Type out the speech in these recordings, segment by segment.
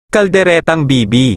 Kalderetang bibi.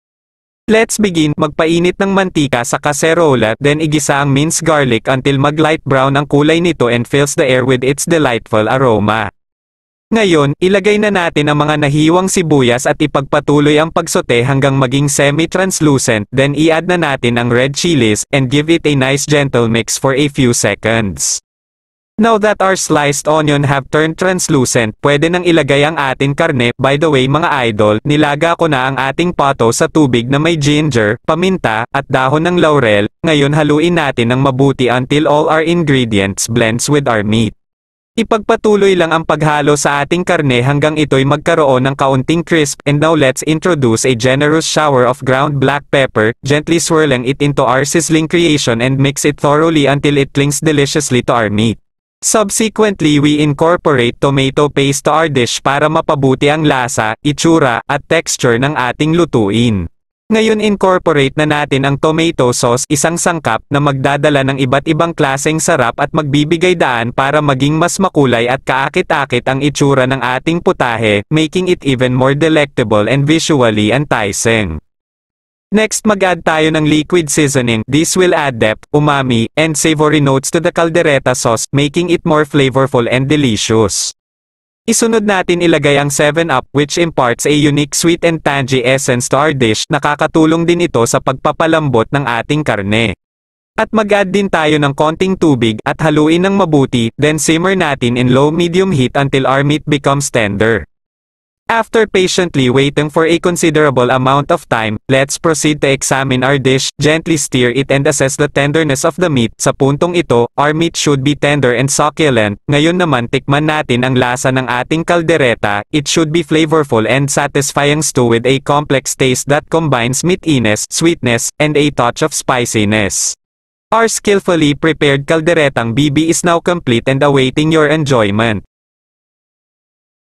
Let's begin. Magpainit ng mantika sa kaserola, then igisa ang minced garlic until mag-light brown ang kulay nito and fills the air with its delightful aroma. Ngayon, ilagay na natin ang mga nahiwang sibuyas at ipagpatuloy ang pagsote hanggang maging semi-translucent, then i-add na natin ang red chilies, and give it a nice gentle mix for a few seconds. Now that our sliced onion have turned translucent, pwede nang ilagay ang ating karne. By the way mga idol, nilaga ko na ang ating pato sa tubig na may ginger, paminta, at dahon ng laurel. Ngayon haluin natin ng mabuti until all our ingredients blends with our meat. Ipagpatuloy lang ang paghalo sa ating karne hanggang ito'y magkaroon ng kaunting crisp, and now let's introduce a generous shower of ground black pepper, gently swirling it into our sizzling creation and mix it thoroughly until it clings deliciously to our meat. Subsequently we incorporate tomato paste to our dish para mapabuti ang lasa, itsura, at texture ng ating lutuin. Ngayon incorporate na natin ang tomato sauce, isang sangkap, na magdadala ng iba't ibang klaseng sarap at magbibigay daan para maging mas makulay at kaakit-akit ang itsura ng ating putahe, making it even more delectable and visually enticing. Next mag-add tayo ng liquid seasoning. This will add depth, umami, and savory notes to the caldereta sauce, making it more flavorful and delicious. Isunod natin ilagay ang 7-Up, which imparts a unique sweet and tangy essence to our dish. Nakakatulong din ito sa pagpapalambot ng ating karne. At mag-add din tayo ng konting tubig, at haluin ng mabuti, then simmer natin in low-medium heat until our meat becomes tender. After patiently waiting for a considerable amount of time, let's proceed to examine our dish. Gently stir it and assess the tenderness of the meat. Sa puntong ito, our meat should be tender and succulent. Ngayon naman tikman natin ang lasa ng ating kaldereta. It should be flavorful and satisfying stew with a complex taste that combines meatiness, sweetness, and a touch of spiciness. Our skillfully prepared kalderetang bibi is now complete and awaiting your enjoyment.